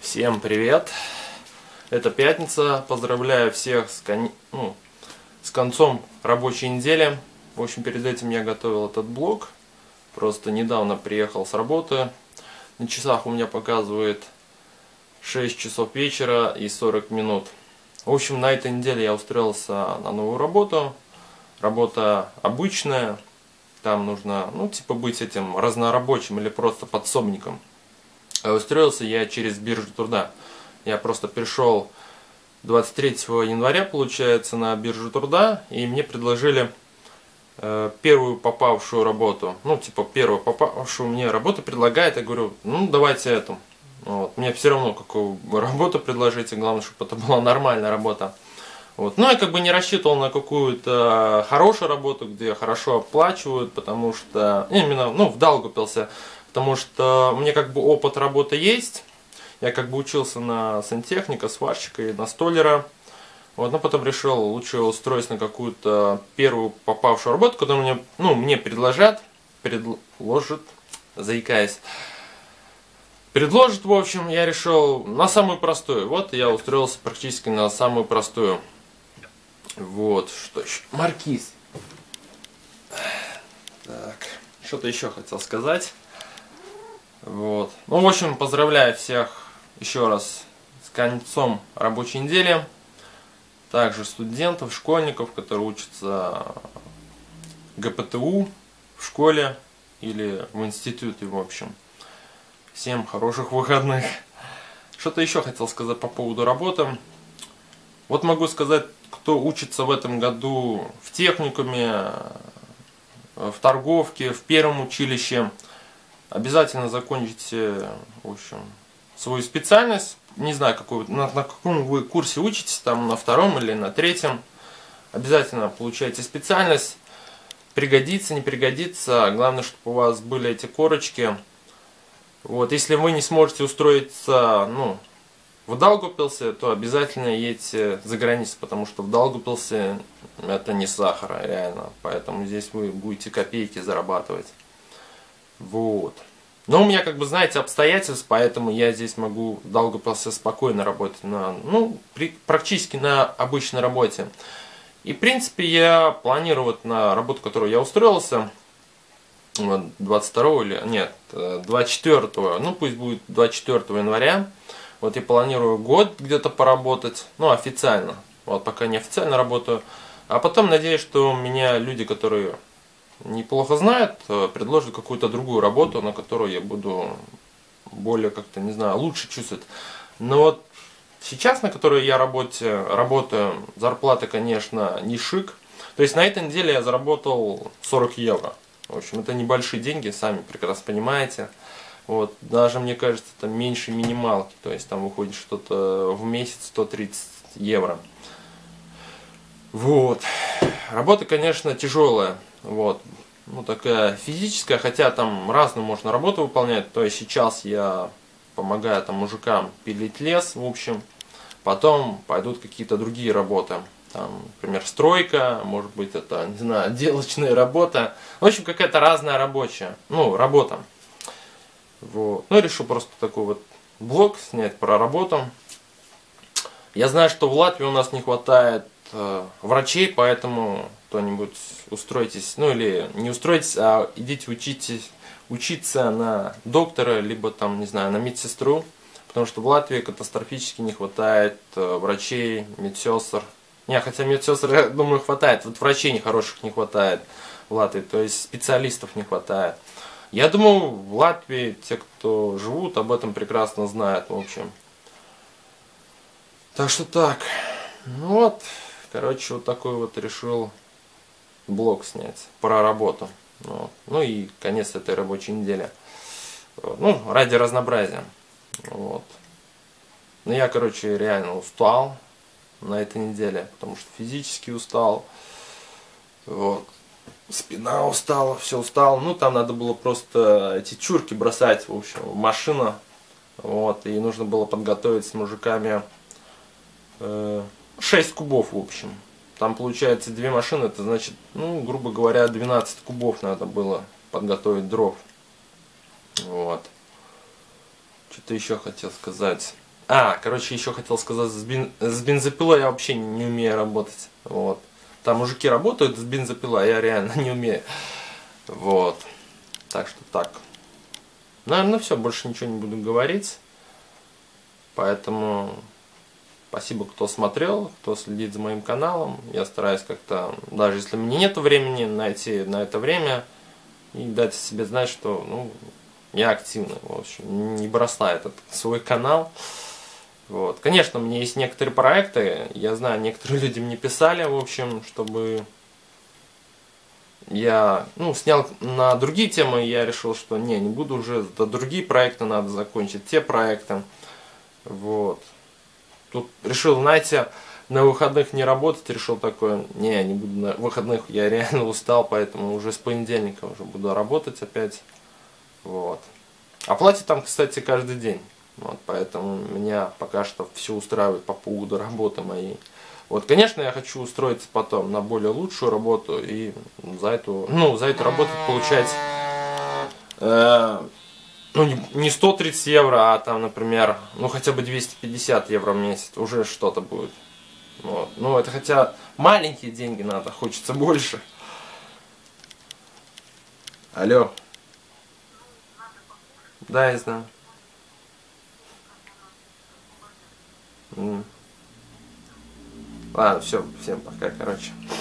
Всем привет! Это пятница. Поздравляю всех с концом рабочей недели. В общем, перед этим я готовил этот блог. Просто недавно приехал с работы. На часах у меня показывает 6 часов вечера и 40 минут. В общем, на этой неделе я устроился на новую работу. Работа обычная. Там нужно, быть этим разнорабочим или просто подсобником. Устроился я через биржу труда. Я просто пришел 23 января, получается, на биржу труда, и мне предложили первую попавшую работу. Первую попавшую мне работу предлагает, я говорю, давайте эту. Вот. Мне все равно, какую работу предложите, главное, чтобы это была нормальная работа. Вот. Но я не рассчитывал на какую-то хорошую работу, где хорошо оплачивают, потому что именно, в Даугавпилсе. Потому что у меня опыт работы есть. Я учился на сантехника, сварщика и на столера. Вот, но потом решил лучше устроиться на какую-то первую попавшую работу, которую мне предложат, заикаясь. Предложат, в общем, я решил на самую простую. Вот я устроился практически на самую простую. Вот, что еще? Маркиз. Так, что-то еще хотел сказать. Вот. В общем, поздравляю всех еще раз с концом рабочей недели. Также студентов, школьников, которые учатся ГПТУ в школе или в институте, в общем. Всем хороших выходных. Что-то еще хотел сказать по поводу работы. Вот могу сказать, кто учится в этом году в техникуме, в торговке, в первом училище. Обязательно закончите, в общем, свою специальность. Не знаю, на каком вы курсе учитесь, там на втором или на третьем. Обязательно получайте специальность. Пригодится, не пригодится. Главное, чтобы у вас были эти корочки. Вот, если вы не сможете устроиться, в Даугавпилсе, то обязательно едьте за границу, потому что в Даугавпилсе это не сахар, реально. Поэтому здесь вы будете копейки зарабатывать. Вот. Но у меня, знаете, обстоятельства, поэтому я здесь могу в Даугавпилсе спокойно работать практически на обычной работе. И, в принципе, я планирую на работу, которую я устроился, 24 пусть будет 24 января. Вот я планирую год где-то поработать, официально. Вот пока не официально работаю. А потом надеюсь, что меня люди, которые неплохо знают, предложат какую-то другую работу, на которую я буду более лучше чувствовать. Но вот сейчас, на которой я работаю, зарплата, конечно, не шик. То есть на этой неделе я заработал 40 евро. В общем, это небольшие деньги, сами прекрасно понимаете. Вот, даже, мне кажется, это меньше минималки. То есть там выходит что-то в месяц 130 евро. Вот. Работа, конечно, тяжелая. Вот. Такая физическая, хотя там разную можно работу выполнять. То есть сейчас я помогаю мужикам пилить лес, в общем. Потом пойдут какие-то другие работы. Там, например, стройка, может быть, это, отделочная работа. В общем, какая-то разная рабочая. Работа. Вот. Решил просто такой вот блог снять про работу. Я знаю, что в Латвии у нас не хватает врачей, поэтому кто-нибудь устройтесь, или не устройтесь, а идите учиться на доктора, либо на медсестру, потому что в Латвии катастрофически не хватает врачей, медсестр. Хотя медсестр, я думаю, хватает, вот врачей нехороших не хватает в Латвии, то есть специалистов не хватает. Я думаю, в Латвии те, кто живут, об этом прекрасно знают, в общем. Так что так. Вот такой вот решил блог снять про работу. Вот. И конец этой рабочей недели. Ради разнообразия. Вот. Я, реально устал на этой неделе, потому что физически устал. Вот. Спина устала, все устал. Там надо было просто эти чурки бросать, в общем, в машину. Вот. И нужно было подготовить с мужиками 6 кубов, в общем. Там получается 2 машины, это значит, грубо говоря, 12 кубов надо было подготовить дров. Вот. Что-то еще хотел сказать. Короче, еще хотел сказать, с бензопилой я вообще не умею работать. Вот. Там мужики работают с бензопилой, а я реально не умею. Вот. Так что так. Наверное, все, больше ничего не буду говорить. Поэтому спасибо, кто смотрел, кто следит за моим каналом. Я стараюсь как-то, даже если мне нет времени, найти на это время и дать себе знать, что я активный, в общем, не бросаю этот свой канал. Вот. Конечно, у меня есть некоторые проекты, я знаю, некоторые люди мне писали, в общем, чтобы я снял на другие темы, и я решил, что не буду уже, другие проекты надо закончить, те проекты. Вот. Тут решил, знаете, на выходных не работать, решил такое, не буду на выходных, я реально устал, поэтому уже с понедельника уже буду работать опять. Вот. А платят там, кстати, каждый день. Вот, поэтому меня пока что все устраивает по поводу работы моей. Вот, конечно, я хочу устроиться потом на более лучшую работу и за эту работу получать не 130 евро, а там, например, хотя бы 250 евро в месяц, уже что-то будет. Вот. Это хотя маленькие деньги надо, хочется больше. Алло. Да, я знаю. Ладно, все, всем пока, короче.